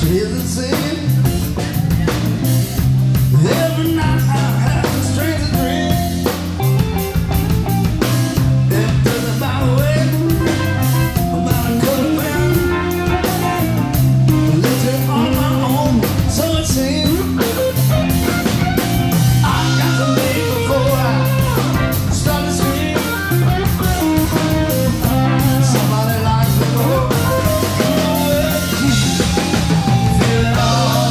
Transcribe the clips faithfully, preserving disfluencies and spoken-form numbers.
Stays the same. Every night I have a strange dream. It doesn't matter when, about a good man. Lived it on my own, so it seems. I got to make before I start to scream. Somebody likes me more. Feel it all.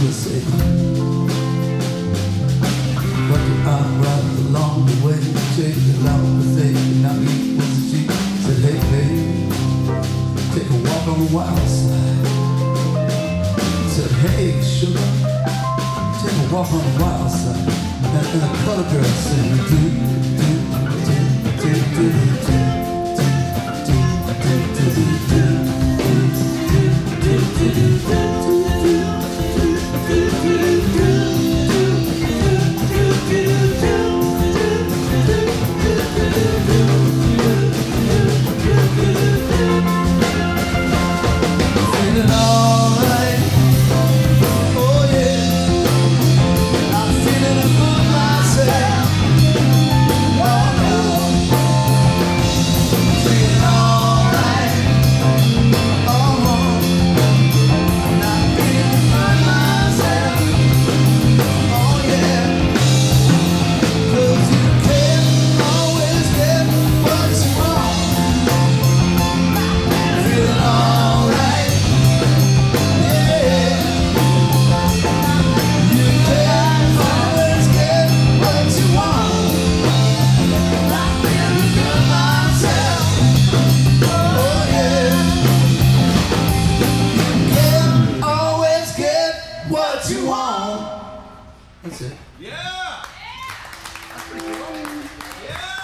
to say, but the right along the way, take it along the day, and I meet with the G. Said, hey, babe, take a walk on the wild side. Said, hey, sugar, take a walk on the wild side. And, and the color girl said, do, do, do, do, do, do, do. What you want. That's it. Yeah. That's pretty cool. Yeah.